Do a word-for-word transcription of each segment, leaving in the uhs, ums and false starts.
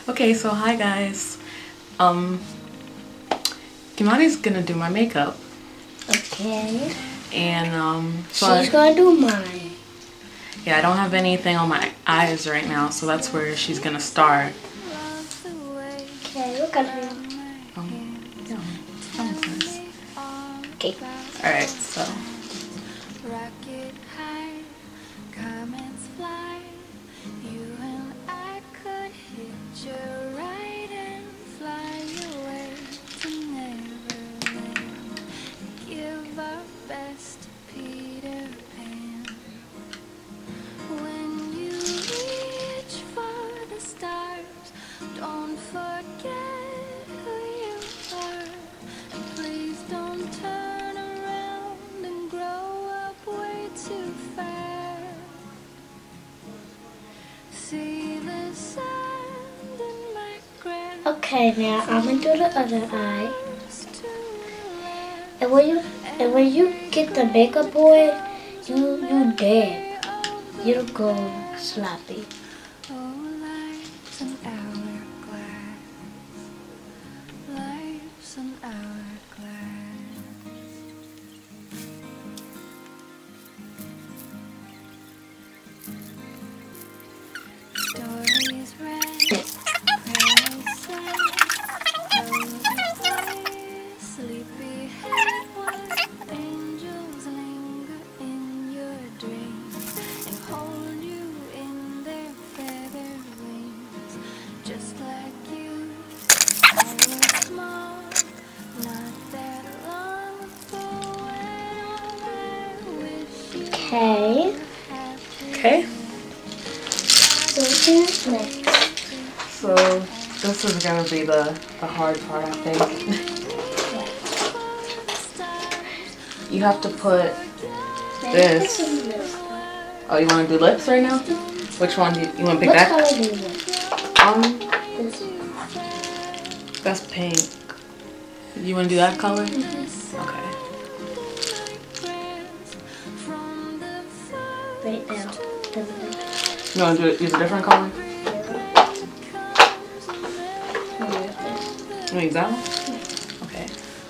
Okay, so hi guys. Um, Kimani's gonna do my makeup. Okay. And um, so she's I, gonna do mine. Yeah, I don't have anything on my eyes right now, so that's where she's gonna start. Okay, look at her. Um, yeah, that was nice. Okay. All right, so. Okay, now I'm gonna do the other eye. And when you and when you get the makeup boy, you you dead. You go sloppy. Okay. Okay. So who's next? So this is gonna be the the hard part, I think. You have to put this. Oh, you want to do lips right now? Which one do you, you want to pick? What that? color do you want? Um, This. That's pink. You want to do that color? Mm-hmm. Okay. Right now. You want to do, use a different color? Yeah. You want to use that one? Okay.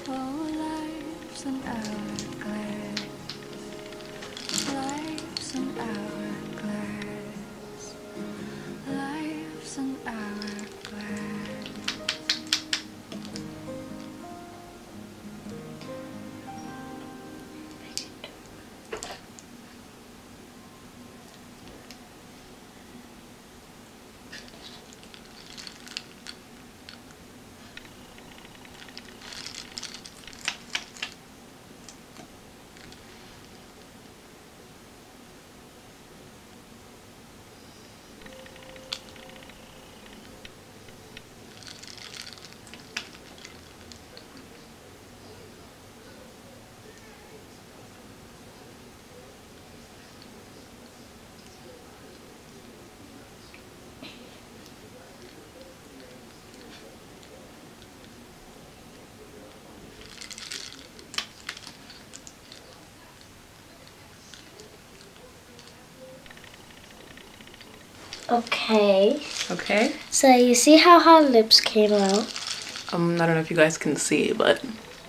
Okay. Okay. So you see how her lips came out? Um, I don't know if you guys can see, but.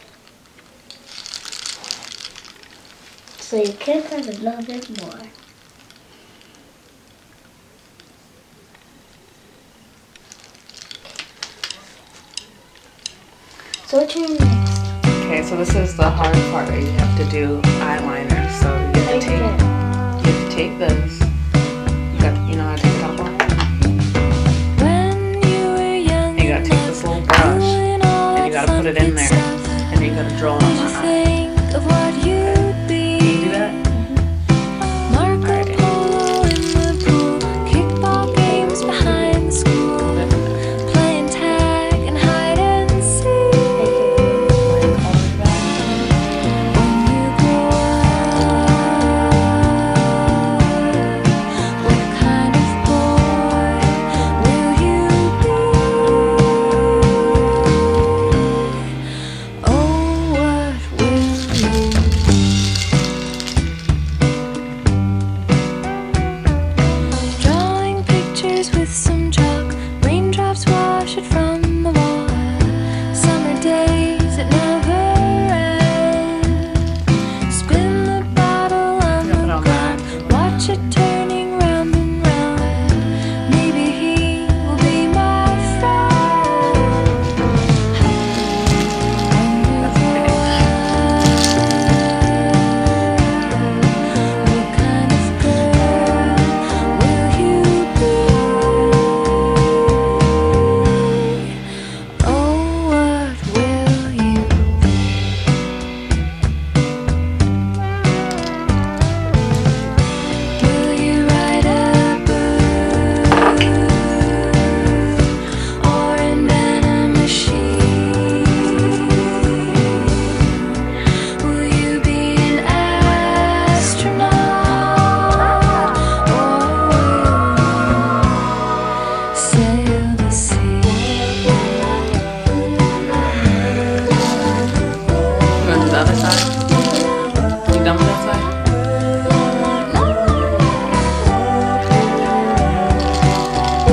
So you can have a little bit more. So what you want next? Okay, so this is the hard part where you have to do eyeliner. So you have to take, you have to take this. You got, you know how to take the top off? And you gotta take this little brush and you gotta put it in there, and you gotta draw it on my eye. Okay. Can you do that?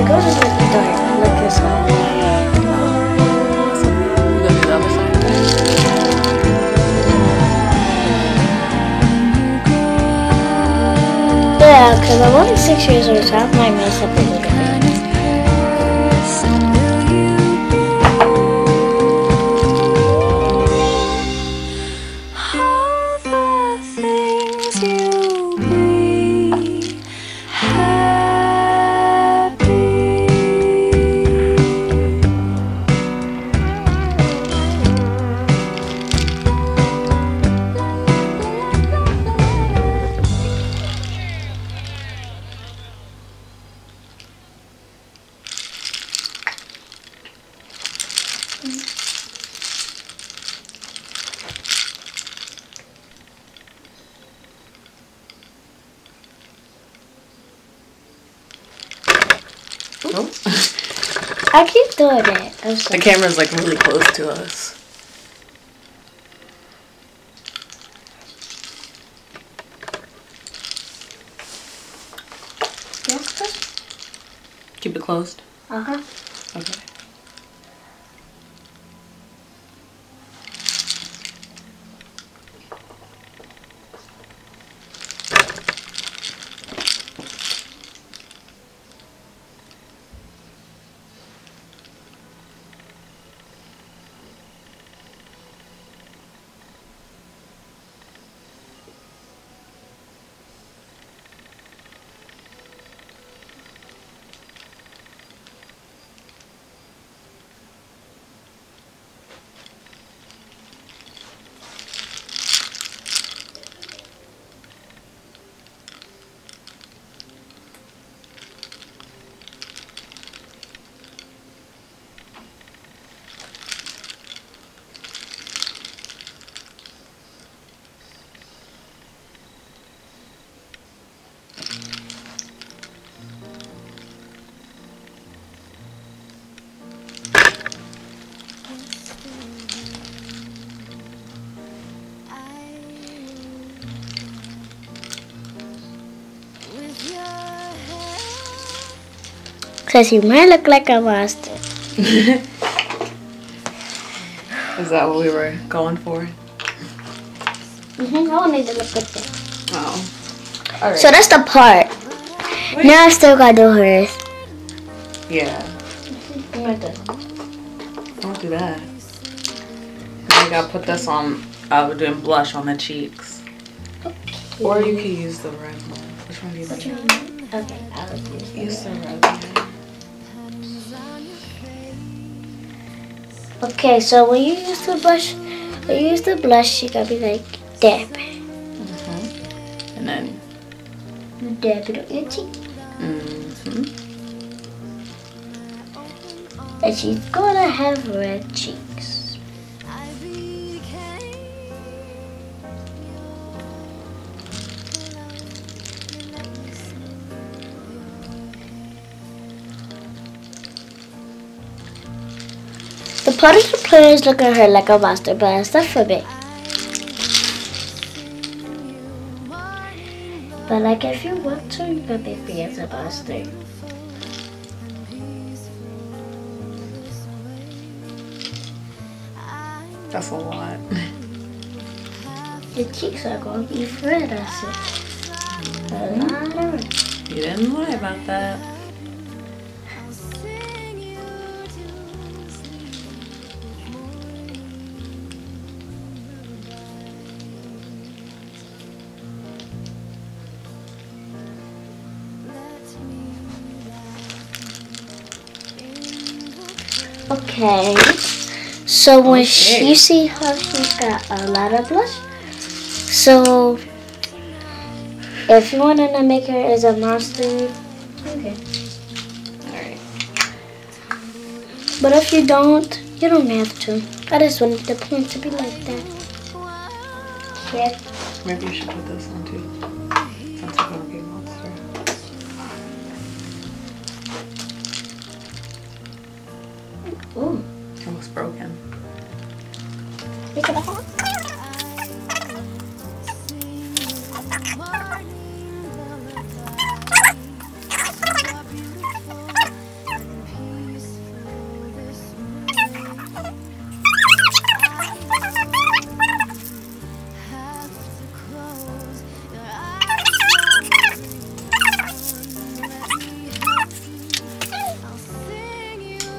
it goes in like dark, like this one. You gonna do the other side? Yeah, because I'm only six years old, so I might mess up a little bit. Nope. I keep doing it. I'm sorry. The camera's like really close to us. Keep it closed. Uh-huh. Okay. Says you might look like a monster. Is that what we were going for? Mm-hmm. I wanted to look at that. Oh. Alright. So that's the part. Wait. Now I still gotta do hers. Yeah. Right there. Don't do that. I gotta put this on. I was doing blush on the cheeks. Okay. Or you could use the red one. Which one do you Which like? one? Okay, I'll use Use the the red. red one. Okay, so when you use the blush, when you use the blush, you gotta be like dab, Mm-hmm. And then. dab it on your cheek, Mm-hmm. and she's gonna have red cheeks. The part of the players look at her like a monster, but it's not for me. But like if you want to, you can make me as a monster. That's a lot. The cheeks are going to be red, I said. A lot of red. You didn't lie about that. Okay, so when Okay. she, you see how she's got a lot of blush? So, if you want to make her as a monster, okay. Alright. But if you don't, you don't have to. I just wanted the point to be like that. Yeah. Maybe you should put this on too. Since you're gonna be a monster. Ooh. It looks broken. Look at that.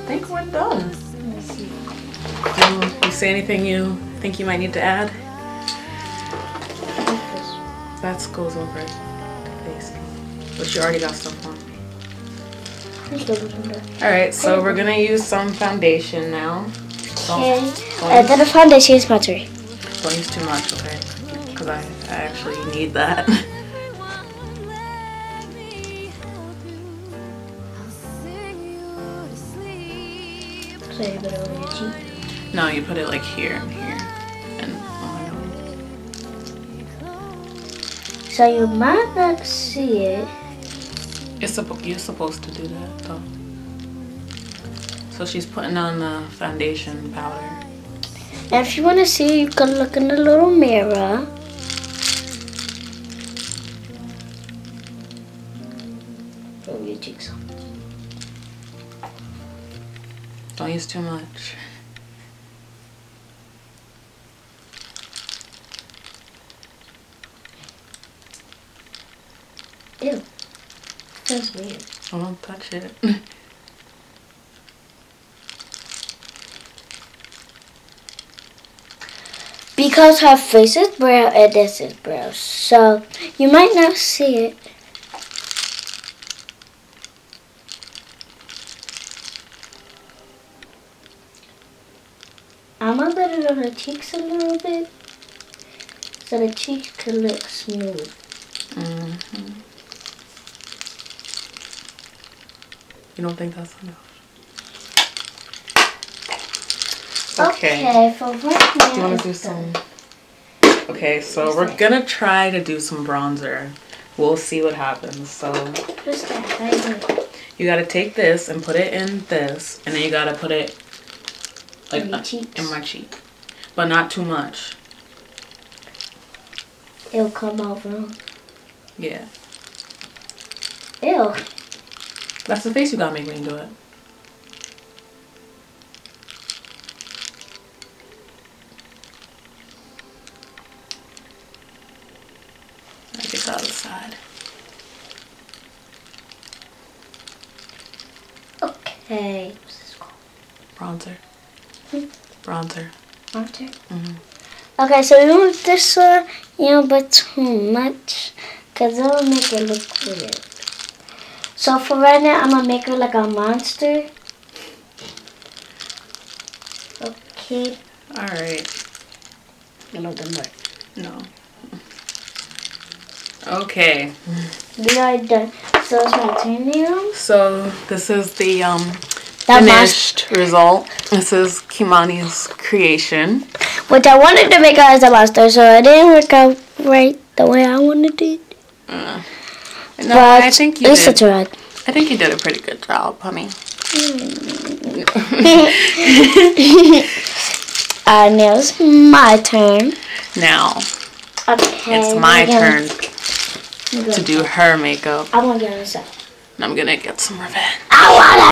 think we're done. Let's see. Um, you say anything you think you might need to add? That goes over the face. But you already got stuff on. Alright, so we're gonna use some foundation now. Okay. Don't, don't, And then the foundation is battery. don't use too much, okay? Because I, I actually need that. So you put it on your cheek. No, you put it like here and here. And oh my god. So you might not see it. It's suppo- you're supposed to do that though. So she's putting on the foundation powder. And if you want to see, you can look in the little mirror. Put your cheeks on. Don't use too much. Ew. That's weird. Oh, don't touch it. Because her face is brown and this is brown. So you might not see it. I'm gonna put it on her cheeks a little bit so the cheeks can look smooth. Mm-hmm. You don't think that's enough? Okay. Okay, for right now. Do you want to do some? Okay, so we're gonna try to do some bronzer. We'll see what happens. So What's that? How you doing? you gotta take this and put it in this, and then you gotta put it like In your uh, cheeks. in my cheek, but not too much. It'll come out wrong. Yeah, Ew. that's the face you gotta make when you do it. I get the other side. Okay. What's this called? Bronzer. Hmm? Bronzer. Water. Mm-hmm. Okay, so you don't want this one, you know, but too much, because it'll make it look weird. So for right now, I'm going to make her like a monster. Okay. All right. You know, the more. No. Okay. We are done. So it's my turn now. So this is the um That finished result. This is Kimani's creation. Which I wanted to make her as a monster, so it didn't work out right the way I wanted it. Uh, no, But I think you it's did. such a ride. I think you did a pretty good job, honey. uh, now it's my turn. Now Okay. it's my I'm gonna- turn to do her makeup. I'm gonna get on this side. And I'm gonna get some revenge. I wanna